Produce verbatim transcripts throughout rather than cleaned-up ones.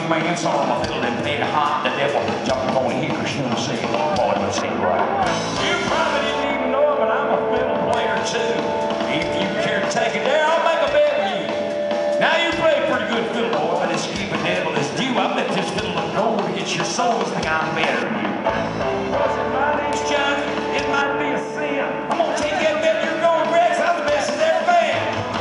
man saw my fiddle and played hot. The devil jumped on here, she don't say, boy, let's sing right. You probably didn't even know it, but I'm a fiddle player too. If you care to take it there, I'll make a bet with you. Now you play a pretty good fiddle, boy, but it's keep a devil is due. I bet this fiddle will go to get your souls think I'm better than you. Well, I said, my name's Johnny. It might be a sin. I'm gonna take that bet you're going, Rex. I'm the best that's ever been.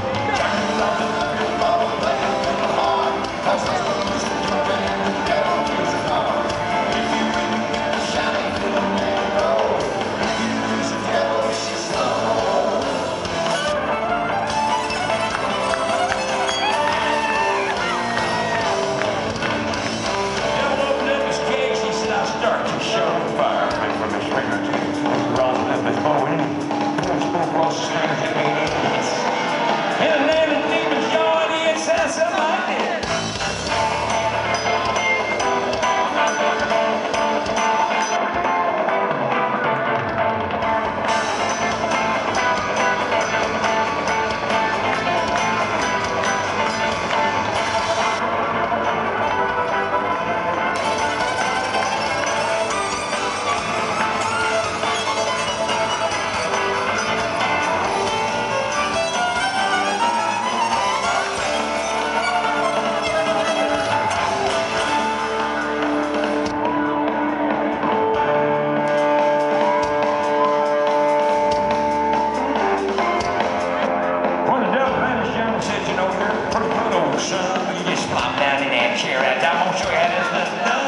Son, you just plop down in that chair right there. I'm gonna show you how this is done.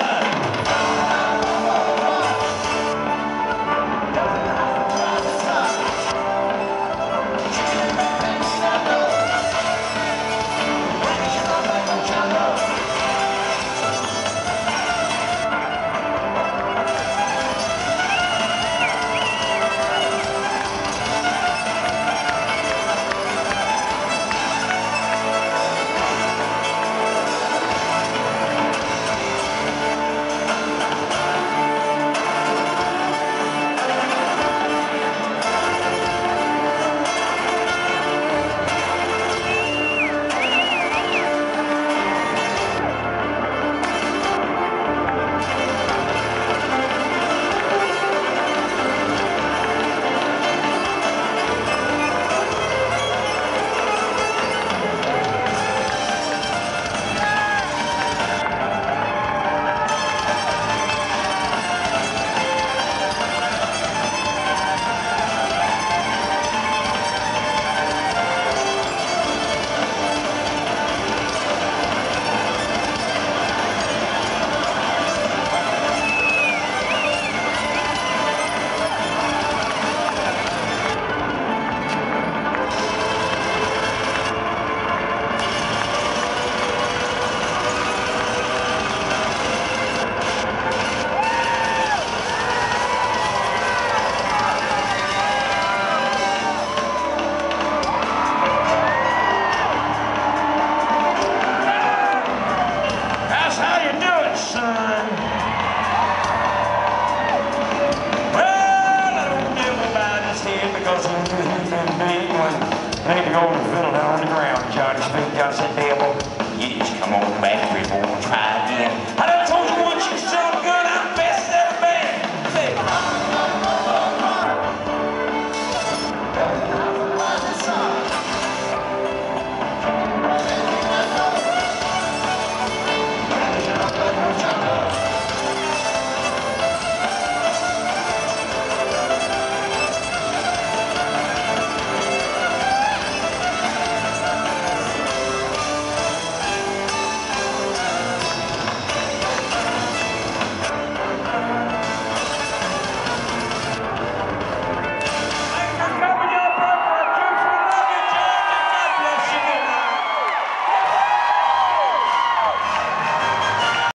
Because I'm going to fiddle down on the ground.